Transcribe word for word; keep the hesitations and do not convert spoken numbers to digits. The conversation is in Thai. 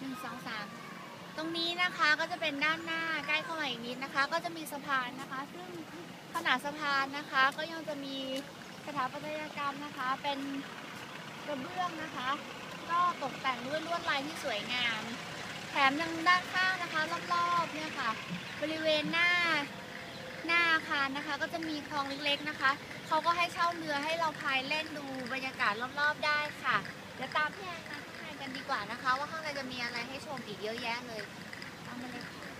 หนึ่งสองสามตรงนี้นะคะก็จะเป็นด้านหน้าใกล้เข้ามาอีกนิดนะคะก็จะมีสะพานนะคะซึ่งขนาดสะพานนะคะก็ยังจะมีสถาปัตยกรรมนะคะเป็นกระเบื้องนะคะก็ตกแต่งด้วยลวดลายที่สวยงามแถมยังด้านข้างนะคะรอบๆเนี่ยค่ะบริเวณหน้าหน้าอาคารนะคะก็จะมีคลองเล็กๆนะคะเขาก็ให้เช่าเรือให้เราพายเล่นดูบรรยากาศรอบๆได้ค่ะเดี๋ยวตามพี่แอนมาข้างในกันดีกว่านะคะว่าข้างในจะมีอะไรให้ชมอีกเยอะแยะเลยตามมาเลยค่ะ